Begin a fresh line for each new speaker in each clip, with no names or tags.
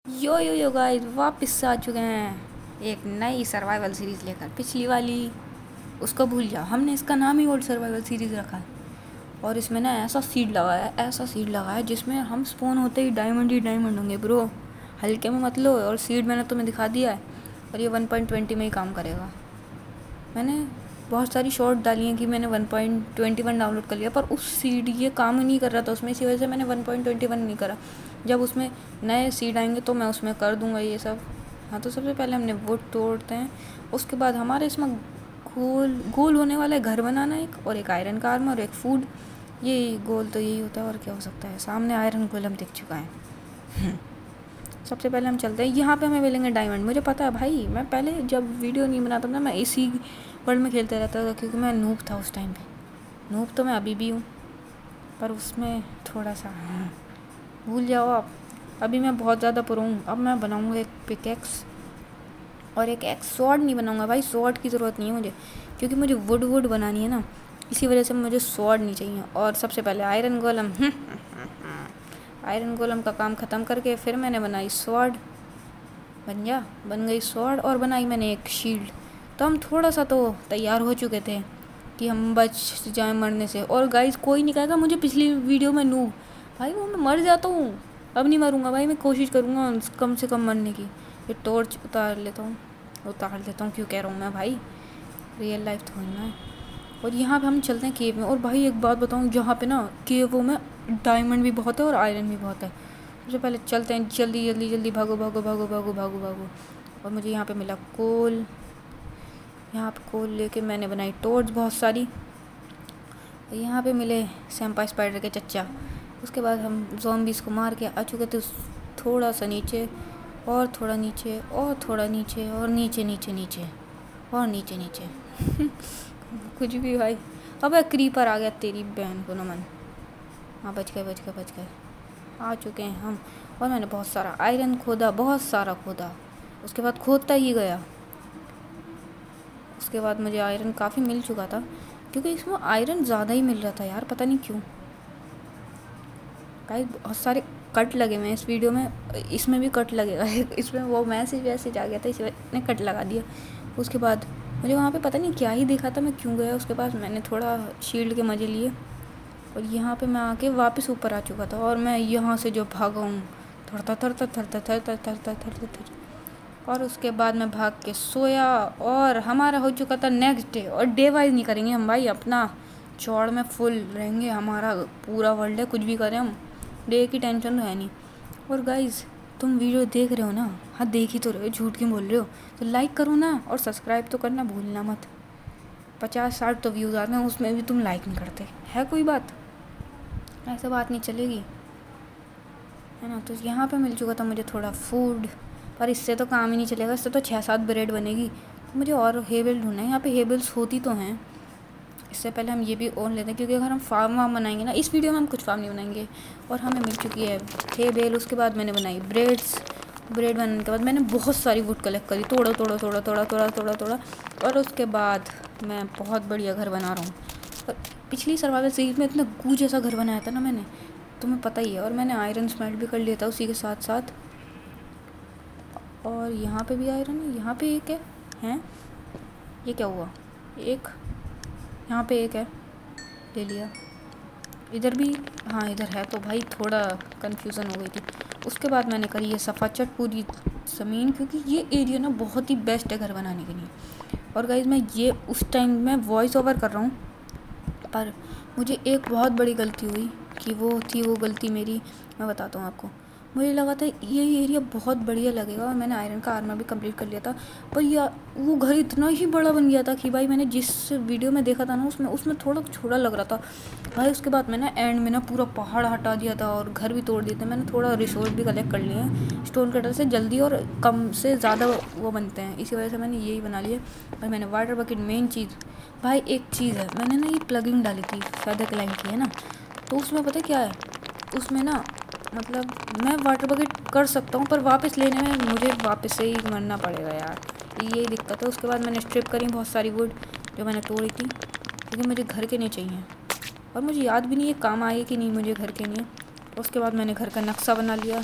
Yo guys, वापस से आ चुके हैं एक नई सर्वाइवल सीरीज़ लेकर। पिछली वाली उसको भूल जाओ, हमने इसका नाम ही ओल्ड सर्वाइवल सीरीज़ रखा है। और इसमें ना ऐसा सीड लगाया है जिसमें हम स्पॉन होते ही डायमंड होंगे ब्रो। हल्के में मत लो। और सीड मैंने तुम्हें दिखा दिया है और ये 1.20 में ही काम करेगा। मैंने बहुत सारी शॉर्ट डाली हैं कि मैंने 1.21 डाउनलोड कर लिया, पर उस सीड ये काम ही नहीं कर रहा था उसमें, इसी वजह से मैंने 1.21 नहीं करा। जब उसमें नए सीड आएंगे तो मैं उसमें कर दूंगा ये सब। हाँ, तो सबसे पहले हमने वुड तोड़ते हैं। उसके बाद हमारे इसमें गोल होने वाला है घर बनाना एक, और एक आयरन का आर्मर और एक फूड। ये गोल तो यही होता है, और क्या हो सकता है। सामने आयरन गोलम दिख चुका है। सबसे पहले हम चलते हैं, यहाँ पे हमें मिलेंगे डायमंड। मुझे पता है भाई, मैं पहले जब वीडियो नहीं बनाता ना, मैं इसी वर्ल्ड में खेलते रहता था, क्योंकि मैं नूब था उस टाइम पे। नूब तो मैं अभी भी हूँ, पर उसमें थोड़ा सा भूल जाओ आप। अभी मैं बहुत ज़्यादा प्रो हूँ। अब मैं बनाऊँगा एक पिकेक्स और एक एक्स। स्वॉर्ड नहीं बनाऊँगा भाई, स्वॉर्ड की ज़रूरत नहीं है मुझे, क्योंकि मुझे वुड बनानी है ना, इसी वजह से मुझे स्वॉर्ड नहीं चाहिए। और सबसे पहले आयरन गोलम आयरन गोलम का काम ख़त्म करके फिर मैंने बनाई स्वॉर्ड। बन गई स्वॉर्ड, और बनाई मैंने एक शील्ड। तो हम थोड़ा सा तो तैयार हो चुके थे कि हम बच जाएं मरने से। और गाइस, कोई नहीं कहेगा मुझे पिछली वीडियो में नूब। भाई वो मैं मर जाता हूँ, अब नहीं मरूंगा भाई। मैं कोशिश करूँगा कम से कम मरने की। ये टॉर्च उतार लेता हूँ, क्यों कह रहा हूँ मैं भाई, रियल लाइफ थोड़ी ना है। और यहाँ पे हम चलते हैं केव में। और भाई एक बात बताऊँ, जहाँ पे ना केवों में डायमंड भी बहुत है और आयरन भी बहुत है। सबसे पहले चलते हैं, जल्दी भागो। और मुझे यहाँ पे मिला कोल। यहाँ पे कोल लेके मैंने बनाई टॉर्च बहुत सारी। और यहाँ पे मिले सैम्पाई स्पाइडर के चच्चा। उसके बाद हम ज़ॉम्बीज़ को मार के आ चुके थे। थोड़ा सा नीचे, और थोड़ा नीचे, और थोड़ा नीचे, और नीचे और नीचे। कुछ भी भाई। अबे क्रीपर आ गया, तेरी बहन को नमन। हाँ, बच गए। आ चुके हैं हम। और मैंने बहुत सारा आयरन खोदा, उसके बाद खोदता ही गया। उसके बाद मुझे आयरन काफ़ी मिल चुका था, क्योंकि इसमें आयरन ज़्यादा ही मिल रहा था यार, पता नहीं क्यों। गाइस, बहुत सारे कट लगे हुए हैं इस वीडियो में, इसमें भी कट लगेगा। इसमें वो मैसेज आ गया था, इसलिए मैंने कट लगा दिया। उसके बाद मुझे वहाँ पे पता नहीं क्या ही देखा था, मैं क्यों गया। उसके बाद मैंने थोड़ा शील्ड के मज़े लिए, और यहाँ पे मैं आके वापस ऊपर आ चुका था। और मैं यहाँ से जो भागा हूँ, थर। और उसके बाद मैं भाग के सोया, और हमारा हो चुका था नेक्स्ट डे। और डे वाइज नहीं करेंगे हम भाई, अपना चौड़ में फुल रहेंगे। हमारा पूरा वर्ल्ड है, कुछ भी करें हम, डे की टेंशन तो है नहीं। और गाइज़, तुम वीडियो देख रहे हो ना? हाँ, देख ही तो रहे हो, झूठ क्यों बोल रहे हो? तो लाइक करो ना, और सब्सक्राइब तो करना भूलना मत। 50-60 तो व्यूज़ आते हैं, उसमें भी तुम लाइक नहीं करते, है कोई बात? ऐसा बात नहीं चलेगी, है ना? तो यहाँ पे मिल चुका था मुझे थोड़ा फूड, पर इससे तो काम ही नहीं चलेगा। इससे तो 6-7 ब्रेड बनेगी। तो मुझे और हेबल ढूंढना है। यहाँ पे हेबल्स होती तो हैं। इससे पहले हम ये भी ऑन लेते हैं, क्योंकि अगर हम फार्म बनाएंगे ना, इस वीडियो में हम कुछ फार्म नहीं बनाएंगे। और हमें मिल चुकी है हेबल। उसके बाद मैंने बनाई ब्रेड बनाने के बाद मैंने बहुत सारी वुड कलेक्ट करी, तोड़ा। और उसके बाद मैं बहुत बढ़िया घर बना रहा हूँ। और पिछली सर्वाइवल सीरीज में इतना गू जैसा घर बनाया था ना मैंने, तुम्हें पता ही है। और मैंने आयरन स्मेल्ट भी कर लिया था उसी के साथ। और यहाँ पे भी आयरन है, यहाँ पे एक है। ये क्या हुआ? यहाँ पे एक है, ले लिया। इधर भी, हाँ इधर है। तो भाई थोड़ा कन्फ्यूज़न हो गई थी। उसके बाद मैंने करी ये सफाचट पूरी ज़मीन, क्योंकि ये एरिया ना बहुत ही बेस्ट है घर बनाने के लिए। और गाइस, मैं ये उस टाइम में वॉइस ओवर कर रहा हूँ, पर मुझे एक बहुत बड़ी गलती हुई, कि वो गलती मेरी, मैं बताता हूँ आपको। मुझे लगा था ये एरिया बहुत बढ़िया लगेगा, और मैंने आयरन का आर्मर भी कंप्लीट कर लिया था। पर वो घर इतना ही बड़ा बन गया था कि भाई, मैंने जिस वीडियो में देखा था ना, उसमें थोड़ा छोटा लग रहा था भाई। उसके बाद मैंने एंड में ना पूरा पहाड़ हटा दिया था, और घर भी तोड़ दिए थे। मैंने थोड़ा रिसोर्स भी कलेक्ट कर लिए हैं। स्टोन कटर से जल्दी और कम से ज़्यादा वो बनते हैं, इसी वजह से मैंने यही बना लिया। भाई मैंने वाटर बकेट, मेन चीज़ भाई एक चीज़ है, मैंने ना ये प्लगिंग डाली थी फेदर क्लाइंट की, है ना? तो उसमें पता क्या है, उसमें ना मतलब मैं वाटर बकेट कर सकता हूँ, पर वापस लेने में मुझे वापस से ही मरना पड़ेगा यार, यही दिक्कत है। उसके बाद मैंने स्ट्रिप करी बहुत सारी वुड जो मैंने तोड़ी थी, क्योंकि मुझे घर के नहीं चाहिए। और मुझे याद भी नहीं है काम आए कि नहीं मुझे घर के लिए। उसके बाद मैंने घर का नक्शा बना लिया।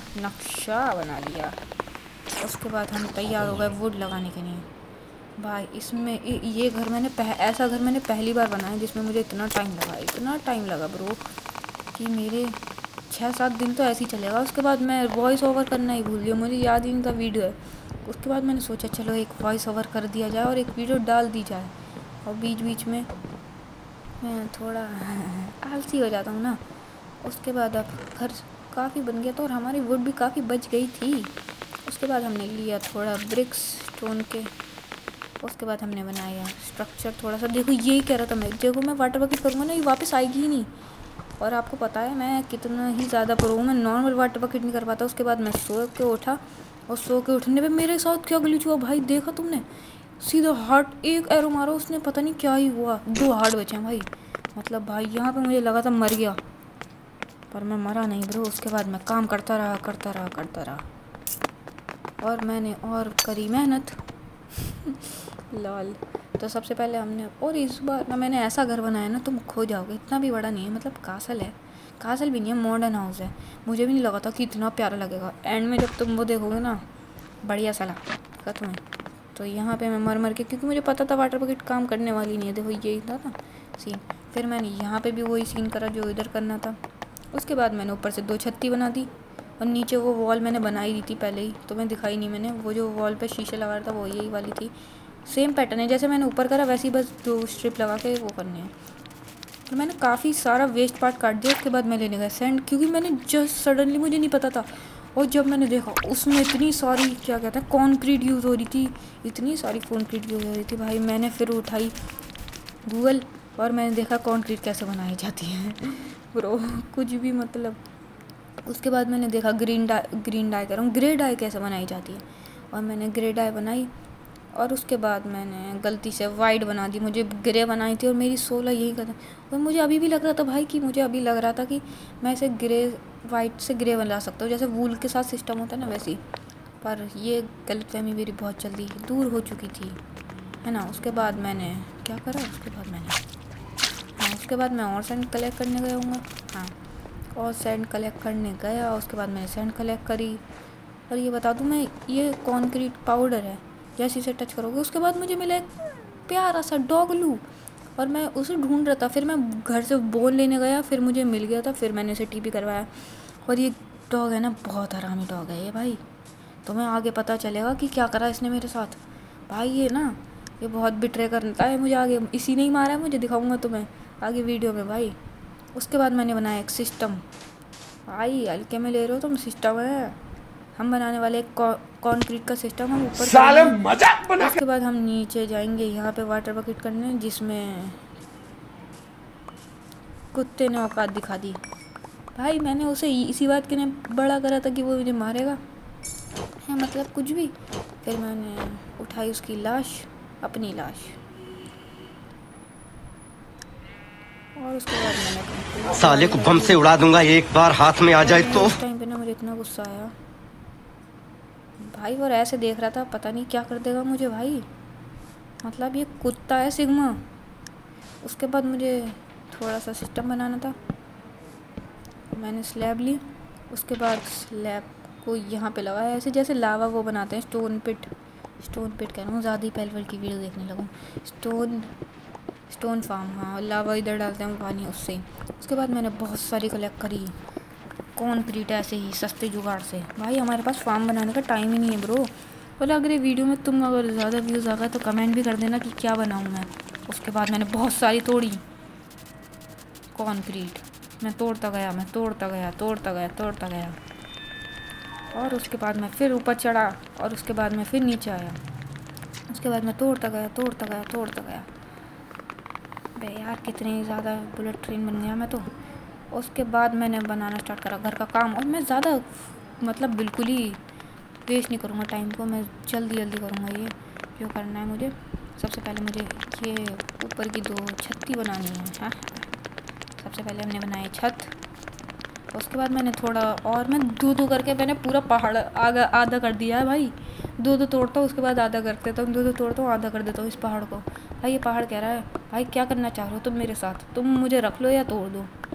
उसके बाद हम तैयार हो गए वुड लगाने के लिए। भाई इसमें ये घर मैंने ऐसा घर मैंने पहली बार बनाया जिसमें मुझे इतना टाइम लगा ब्रो कि मेरे 6-7 दिन तो ऐसे ही चलेगा। उसके बाद मैं वॉइस ओवर करना ही भूल गया, मुझे याद ही नहीं था वीडियो है। उसके बाद मैंने सोचा चलो एक वॉइस ओवर कर दिया जाए और एक वीडियो डाल दी जाए। और बीच बीच में मैं थोड़ा आलसी हो जाता हूँ ना। उसके बाद अब घर काफ़ी बन गया था और हमारी वुड भी काफ़ी बच गई थी। उसके बाद हमने लिया थोड़ा ब्रिक्स स्टोन के। उसके बाद हमने बनाया स्ट्रक्चर थोड़ा सा। देखो यही कह रहा था मैं, देखो मैं वाटर बकेट करूँगा ना ये वापस आएगी ही नहीं। और आपको पता है मैं कितना ही ज़्यादा प्रो हूँ, मैं नॉर्मल वाटर बकेट नहीं कर पाता। उसके बाद मैं सो के उठा और सो के उठने पे मेरे साथ क्या ग्लिच हुआ भाई, देखा तुमने? सीधा हार्ट एक एरो मारा उसने, पता नहीं क्या ही हुआ, 2 हार्ट बचे हैं भाई। मतलब भाई यहाँ पे मुझे लगा था मर गया, पर मैं मरा नहीं ब्रो। उसके बाद मैं काम करता रहा और मैंने और करी मेहनत लॉल। तो सबसे पहले हमने, और इस बार ना मैंने ऐसा घर बनाया ना तुम खो जाओगे, इतना भी बड़ा नहीं है, मतलब कासल है, कासल भी नहीं है, मॉडर्न हाउस है। मुझे भी नहीं लगा था कि इतना प्यारा लगेगा। एंड में जब तुम वो देखोगे ना बढ़िया सा लगा तुम्हें। तो यहाँ पे मैं मर के, क्योंकि मुझे पता था वाटर बकेट काम करने वाली नहीं है, देखो यही था ना सीन। फिर मैंने यहाँ पे भी वही सीन करा जो इधर करना था। उसके बाद मैंने ऊपर से 2 छत्ती बना दी और नीचे वो वॉल मैंने बनाई दी थी पहले ही, तो मैं दिखाई नहीं मैंने। वो जो वॉल पे शीशे लगा रहा था वो यही वाली थी, सेम पैटर्न है जैसे मैंने ऊपर करा वैसे ही, बस 2 स्ट्रिप लगा के वो करने हैं। तो मैंने काफ़ी सारा वेस्ट पार्ट काट दिया। उसके बाद मैं लेने गया सैंड, क्योंकि मैंने जस्ट सडनली, मुझे नहीं पता था, और जब मैंने देखा उसमें इतनी सारी क्या कहते हैं कॉन्क्रीट यूज़ हो रही थी, इतनी सारी कॉन्क्रीट यूज़ हो रही थी भाई। मैंने फिर उठाई गूगल और मैंने देखा कॉन्क्रीट कैसे बनाई जाती है ब्रो, कुछ भी मतलब। उसके बाद मैंने देखा ग्रे डाई कैसे बनाई जाती है, और मैंने ग्रे डाई बनाई। और उसके बाद मैंने गलती से वाइट बना दी, मुझे ग्रे बनाई थी और मेरी 16 यही करता। और मुझे अभी भी लग रहा था भाई कि मुझे अभी लग रहा था कि मैं इसे वाइट से ग्रे बना सकता हूँ, जैसे वूल के साथ सिस्टम होता है ना वैसे ही। पर ये गलतफहमी मेरी बहुत जल्दी दूर हो चुकी थी, है ना। उसके बाद मैंने क्या करा, उसके बाद मैं और सैंड कलेक्ट करने गया हूँ। हाँ, और सैंड कलेक्ट करने गया। उसके बाद मैंने सैंड कलेक्ट करी। और ये बता दूँ मैं, ये कॉन्क्रीट पाउडर है, जैसे इसे टच करोगे उसके बाद मुझे मिला एक प्यारा सा डॉगलू, और मैं उसे ढूंढ रहा था। फिर मैं घर से बोन लेने गया, फिर मुझे मिल गया था, फिर मैंने इसे टीपी करवाया। और ये डॉग है ना बहुत हरामी डॉग है ये भाई, तुम्हें आगे पता चलेगा कि क्या करा इसने मेरे साथ भाई। ये ना ये बहुत बिट्रे करता है मुझे आगे, इसी ने ही मारा है मुझे, दिखाऊंगा तुम्हें आगे वीडियो में भाई। उसके बाद मैंने बनाया एक सिस्टम, भाई हल्के में ले रहे हो तुम, सिस्टम है हम बनाने वाले, एक कॉन्क्रीट का सिस्टम हम ऊपर साले मजाक बना। उसके बाद हम नीचे जाएंगे यहाँ पे वाटर बकेट करने, जिसमें कुत्ते ने औकात दिखा दी भाई। मैंने उसे इसी बात के लिए बड़ा करा था कि वो मुझे मारेगा, है मतलब कुछ भी। फिर मैंने उठाई उसकी लाश, अपनी लाश, और उसके बाद मैंने
साले को बम से उड़ा दूंगा एक बार हाथ में आ जाए तो।
उस टाइम पे ना मुझे इतना गुस्सा आया भाई, और ऐसे देख रहा था पता नहीं क्या कर देगा मुझे भाई, मतलब ये कुत्ता है सिग्मा। उसके बाद मुझे थोड़ा सा सिस्टम बनाना था, मैंने स्लैब ली। उसके बाद स्लैब को यहाँ पे लगाया, ऐसे जैसे लावा वो बनाते हैं, स्टोन पिट कह रहा हूँ, ज़्यादा ही पहले की वीडियो देखने लगूँ। स्टोन फार्म, हाँ, लावा इधर डालते हैं पानी उससे। उसके बाद मैंने बहुत सारी कलेक्ट करी कॉन्क्रीट, ऐसे ही सस्ते जुगाड़ से। भाई हमारे पास फार्म बनाने का टाइम ही नहीं है ब्रो। और अगर ये वीडियो में तुम अगर ज़्यादा व्यूज़ आ गए तो कमेंट भी कर देना कि क्या बनाऊँ मैं। उसके बाद मैंने बहुत सारी तोड़ी कॉन्क्रीट, मैं तोड़ता गया। और उसके बाद मैं फिर ऊपर चढ़ा, और उसके बाद मैं फिर नीचे आया। उसके बाद मैं तोड़ता गया। बे यार कितनी ज़्यादा बुलेट ट्रेन बन गया मैं तो। उसके बाद मैंने बनाना स्टार्ट करा घर का काम, और मैं ज़्यादा मतलब बिल्कुल ही वेस्ट नहीं करूँगा टाइम को, मैं जल्दी करूँगा ये जो करना है मुझे। सबसे पहले मुझे ये ऊपर की 2 छत्ती बनानी है। हाँ, सबसे पहले हमने बनाई छत। उसके बाद मैंने थोड़ा और, मैं 2 करके मैंने पूरा पहाड़ आधा कर दिया है भाई। 2 तोड़ता हूँ, उसके बाद आधा कर देता हूँ, 2 तोड़ता हूँ, आधा कर देता हूँ इस पहाड़ को। भाई ये पहाड़ कह रहा है भाई क्या करना चाह रहे हो तुम मेरे साथ, तुम मुझे रख लो या तोड़ दो।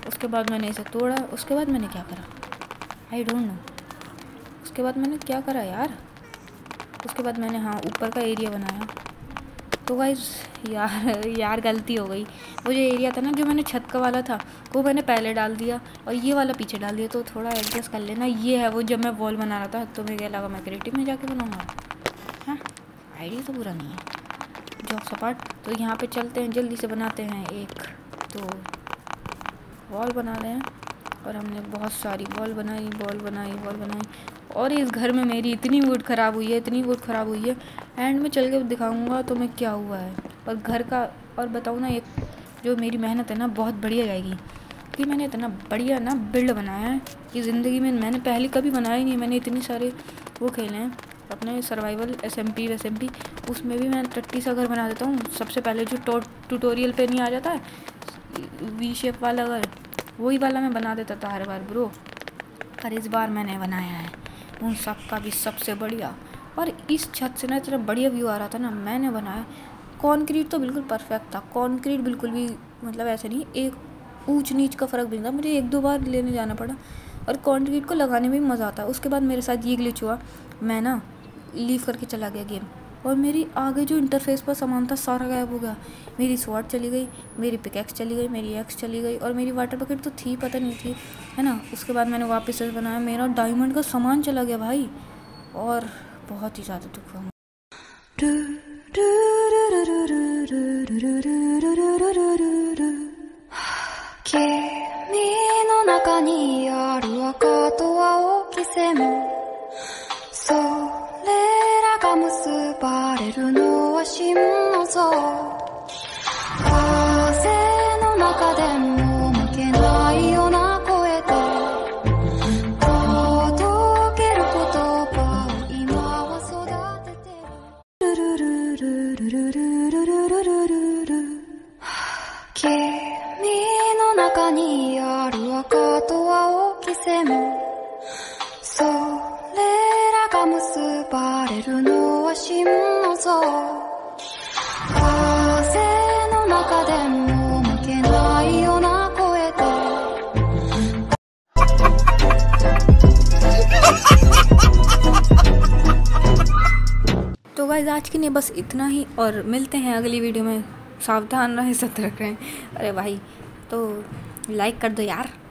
उसके बाद मैंने इसे तोड़ा। उसके बाद मैंने क्या करा, आई डोंट नो। उसके बाद मैंने क्या करा यार, उसके बाद मैंने हाँ ऊपर का एरिया बनाया। तो गाइस यार गलती हो गई। वो जो एरिया था ना, जो मैंने छत का वाला था, वो मैंने पहले डाल दिया और ये वाला पीछे डाल दिया। तो थोड़ा एडजस्ट कर लेना। ये है वो जब मैं वॉल बना रहा था, तो मुझे क्या लगा मैं क्रिएटिव में जाके बनाऊँगा। हाँ, आइडिया तो बुरा नहीं है। जॉक सपाट। तो यहाँ पे चलते हैं, जल्दी से बनाते हैं एक तो वॉल बना रहे हैं। और हमने बहुत सारी वॉल बनाई। और इस घर में मेरी इतनी वुड ख़राब हुई है, एंड में चल के दिखाऊंगा तो मैं क्या हुआ है। और घर का और बताऊँ ना, एक जो मेरी मेहनत है ना बहुत बढ़िया जाएगी, क्योंकि मैंने इतना बढ़िया ना बिल्ड बनाया है कि ज़िंदगी में मैंने पहले कभी बनाया ही नहीं। मैंने इतनी सारे वो खेले हैं अपने सर्वाइवल SMP, उसमें भी मैं टट्टी सा घर बना देता हूँ। सबसे पहले जो ट्यूटोरियल पे नहीं आ जाता है V शेप वाला घर, वही वाला मैं बना देता था हर बार ब्रो। पर इस बार मैंने बनाया है उन सब का भी सबसे बढ़िया। और इस छत से ना इतना बढ़िया व्यू आ रहा था ना, मैंने बनाया। कंक्रीट तो बिल्कुल परफेक्ट था, कंक्रीट बिल्कुल भी मतलब ऐसे नहीं, एक ऊंच नीच का फ़र्क भी नहीं था। मुझे 1-2 बार लेने जाना पड़ा और कंक्रीट को लगाने में भी मज़ा आता है। उसके बाद मेरे साथ ये ग्लिच हुआ, मैं ना लीव करके चला गया गेम, और मेरी आगे जो इंटरफेस पर सामान था सारा गायब हो गया। मेरी स्वॉर्ड चली गई, मेरी पिकैक्स चली गई, मेरी एक्स चली गई, और मेरी वाटर बकेट तो थी पता नहीं थी, है ना। उसके बाद मैंने वापस से बनाया, मेरा डायमंड का सामान चला गया भाई, और बहुत ही ज़्यादा दुख हुआ। तो गाइस आज के लिए बस इतना ही, और मिलते हैं अगली वीडियो में। सावधान रहें, सतर्क रहें। अरे भाई तो लाइक कर दो यार।